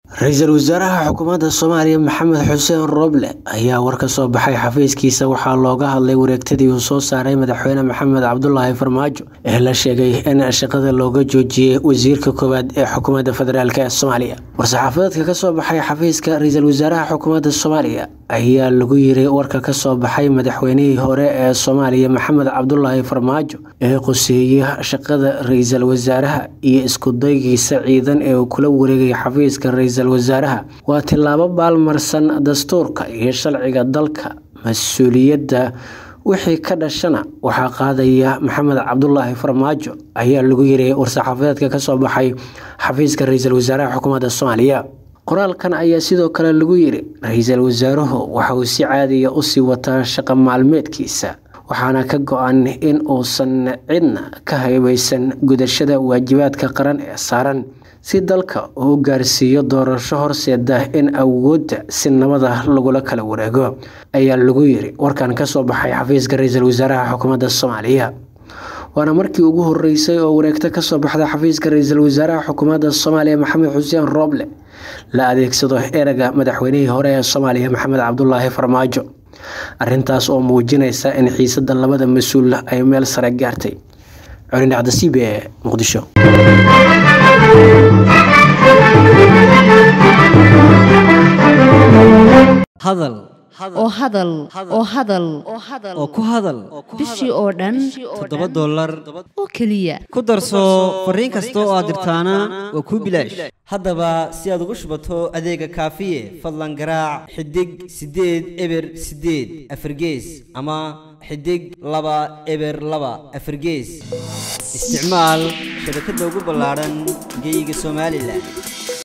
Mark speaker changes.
Speaker 1: Ra'iisul Wasaaraha Xukuumadda Soomaaliya Maxamed Xuseen Roble ayaa war ka soo baxay xafiiskiisa waxaa looga hadlay wareegtadii uu soo saaray madaxweyne Maxamed Cabdullaahi Farmaajo ee la sheegay in shaqada looga joojiyay wasiirka koowaad ee Xukuumadda Federaalka ee Soomaaliya. War-saxaafadeedka ka soo baxay xafiiska Ra'iisul Wasaaraha Xukuumadda Soomaaliya ayaa lagu yiri warka ka soo baxay madaxweynihii hore ee Soomaaliya Maxamed Cabdullaahi Farmaajo ee quseeyay shaqada ra'iisul wasaaraha iyo isku daygiisa ciidan ee uu kula wareegay xafiiska ra'iisul wasaaraha waa tilaabo baalmarsan dastuurka iyo sharciga dalka. Mas'uuliyadda wixii ka dhashana waxaa qaadaya Maxamed Cabdullaahi Farmaajo ayaa lagu yiri war-saxaafadeedka ka soo baxay xafiiska ra'iisul wasaaraha Xukuumadda Soomaaliya. qoraalkan ayaa sidoo kale lagu yiri ra'iisul wasaaruhu waxa uu si caadi ah u sii wataa shaqo maalmeedkiisa waxaana ka go'an in uusan cidna ka haybaysan gudashada waajibaadka qaran ee saaran si dalka uu gaarsiiyo doorasho horseeda in awoodda si nabad ah lagula kala wareego ayaa lagu yiri warkan ka soo baxay xafiiska ra'iisul wasaaraha Xukuumadda Soomaaliya. waana markii ugu horeysay oo wareegta ka soo baxda xafiiska ra'iisul wasaaraha Xukuumadda Soomaaliya Maxamed Xuseen Roble la adeegsado erayga madaxweynihii hore ee Soomaaliya Maxamed Cabdullaahi Farmaajo. arrintaas oo muujinaysa in xiisadda labada mas'uul ay meel sare gaartay. Cali Nacdasiib ee Muqdisho.
Speaker 2: hadal oo ku hadal
Speaker 3: bishii oo dhan
Speaker 2: $7
Speaker 3: oo kaliya
Speaker 2: ku darso fariin kasta oo aad dirtaana waa ku bilaash. haddaba si aad ugu shubato adeega kaafiye fadlan garaac xidig 8 eber 8 afargees ama xidig 2 eber 2 afargees. isticmaal shabakadda ugu ballaaran geyga Soomaaliland.